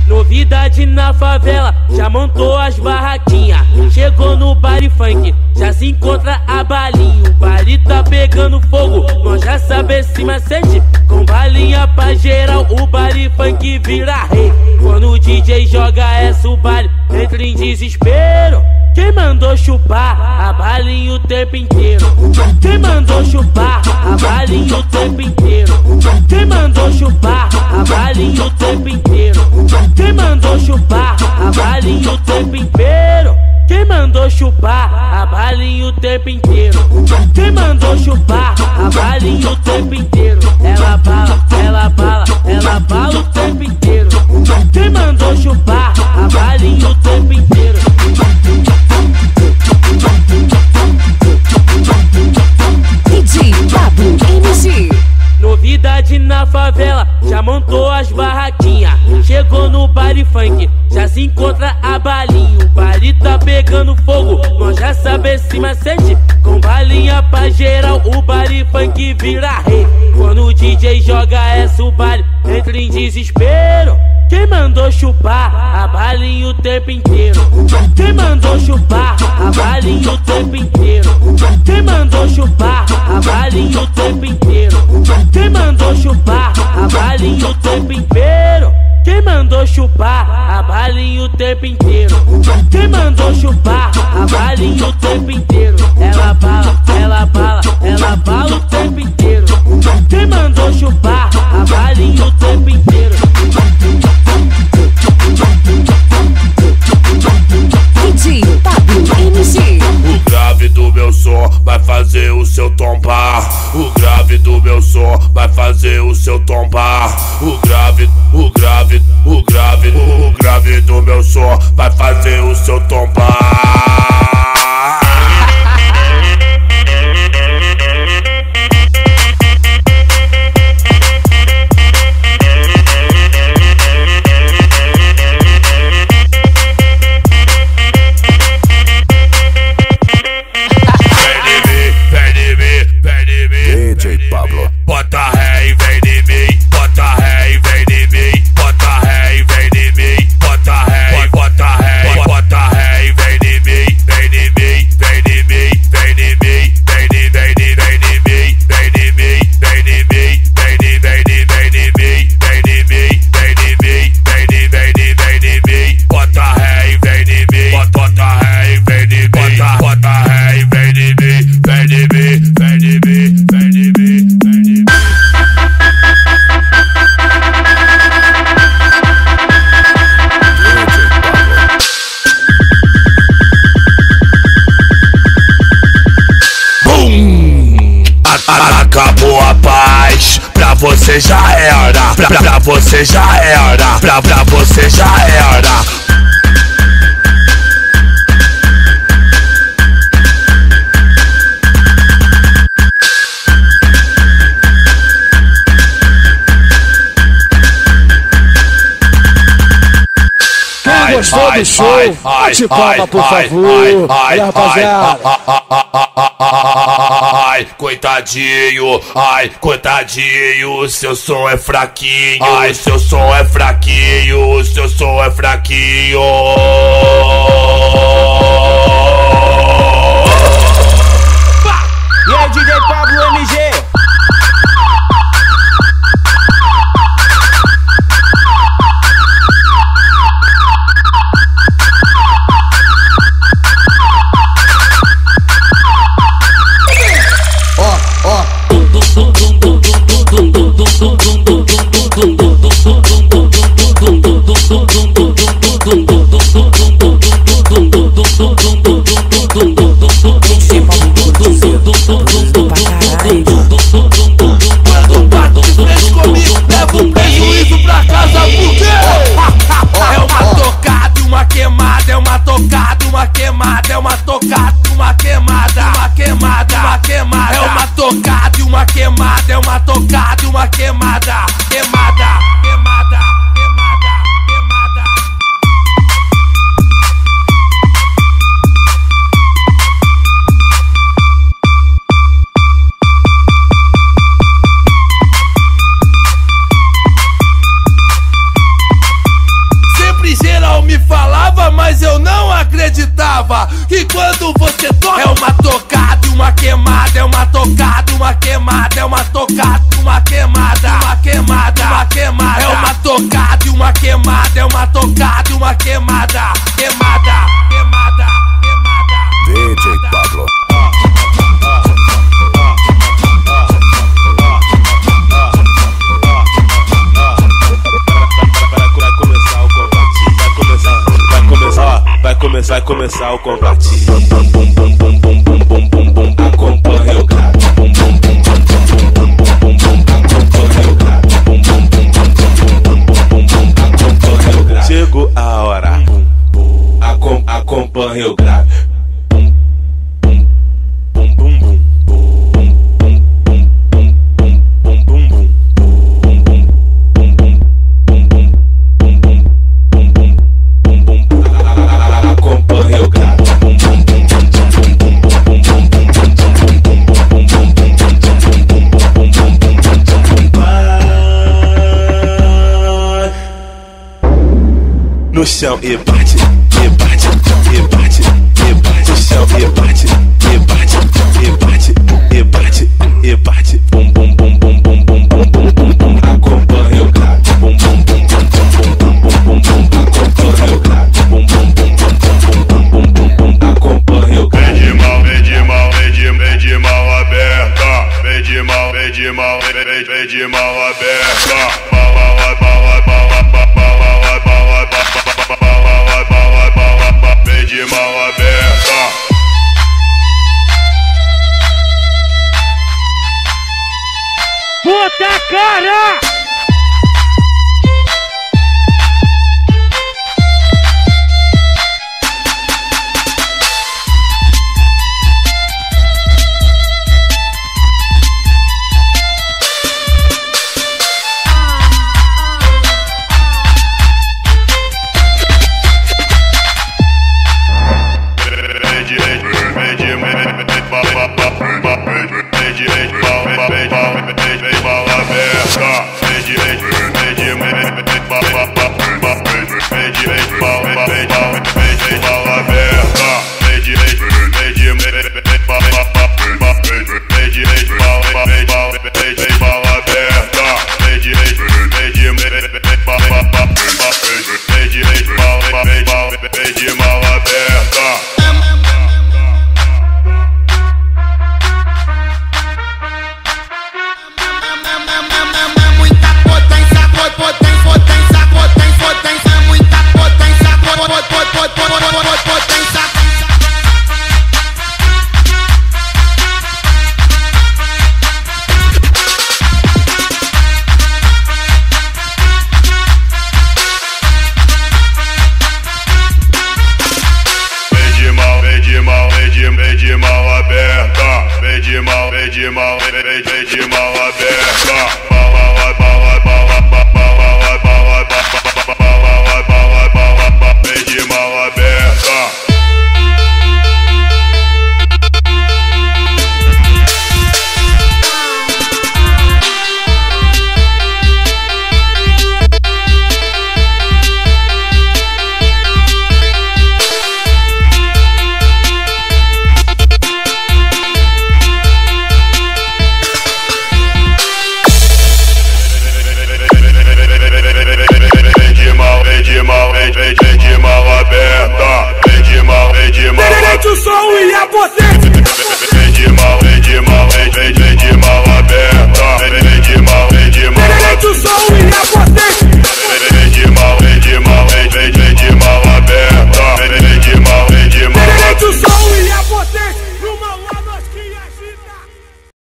Novidade na favela, já montou as barraquinhas. Chegou no baile funk, já se encontra a balinha. O baile tá pegando fogo, nós já sabe esse macete. Com balinha pra geral, o baile funk vira rei. Quando o DJ joga essa, o baile entra em desespero. Quem mandou chupar a balinha o tempo inteiro? Quem mandou chupar a balinha o tempo inteiro? Quem mandou chupar a balinha o tempo inteiro? Quem mandou chupar a balinha o tempo inteiro? Quem mandou chupar a balinha o tempo inteiro? Quem mandou chupar a balinha o tempo inteiro? Ela bala, ela bala, ela bala o tempo inteiro. Quem mandou chupar a balinha o tempo inteiro? DJ Pablo MC. Novidade na favela, já montou as barraquinhas. Chegou no baile funk, já se encontra a balinha. O baile tá pegando fogo, nós já sabe esse macete. Com balinha pra geral, o baile funk vira rei. Quando o DJ joga essa, o baile entra em desespero. Quem mandou chupar a balinha o tempo inteiro? Quem mandou chupar a balinha o tempo inteiro? Quem mandou chupar a balinha o tempo inteiro? Quem mandou chupar a balinha o tempo inteiro? Quem mandou chupar a balinha o tempo inteiro? Quem mandou chupar a balinha o tempo inteiro? Ela bala, ela bala, ela bala o tempo inteiro. Quem mandou chupar a balinha o tempo inteiro? DJ Pablo MC. O grave do meu som vai fazer o seu tombar. O grave do meu som vai fazer o seu tombar. O grave do meu som vai fazer o seu tombar. DJ Pablo, bota ré e vem de mim, bota ré e vem de mim, bota ré e vem de mim, bota ré e bota ré, bota ré e vem de mim, vem de mim, vem de mim, vem de mim, vem de vem de vem de mim, vem de mim, vem de mim, vem de vem de vem de mim, vem de mim, vem de mim, vem de vem de vem de mim, bota ré e vem de mim, bota ré e vem de mim, bota ré e vem de mim, vem de mim, vem de mim, vem de mim. Acabou a paz, pra você já era, pra você já era, pra você já era. Quem gostou do show, bate palma, por favor. Olha, rapaziada. Ai, coitadinho, ai, coitadinho, seu som é fraquinho, ai, seu som é fraquinho, seu som é fraquinho. E aí, DJ Pablo MG? Dum dum dum me falava, mas eu não acreditava. Que quando você toca é uma tocada e uma queimada, é uma tocada, uma queimada, é uma tocada, uma queimada, uma queimada, uma queimada, é uma tocada e uma queimada, é uma tocada e uma queimada, queimada, queimada, queimada. DJ Pablo. Vai começar o combate. Bum bum bum bum bum bum bum bum bum. Acompanha o grave. Bum bum bum bum bum bum bum bum. Acompanha o grave. Bum bum bum bum bum bum bum. Acompanha o grave. Chegou a hora. Acompanha o grave. Bum bum bum bum bum. No chão e bate, e bate, e bate, e bate. No chão e bate, e bate, e bate, e bate, e bate. Bum bum bum bum bum bum bum bum bum. Acompanha o grave. Bum bum bum bum bum bum bum bum bum. Acompanha o grave. Bum bum bum bum bum bum bum bum. Acompanha o grave. Vem de mal, vem de mal, vem de mal aberta. Vem de mal, vem de mal, vem de mal aberta. Vem de mal aberta. Puta cara! Vem de mal,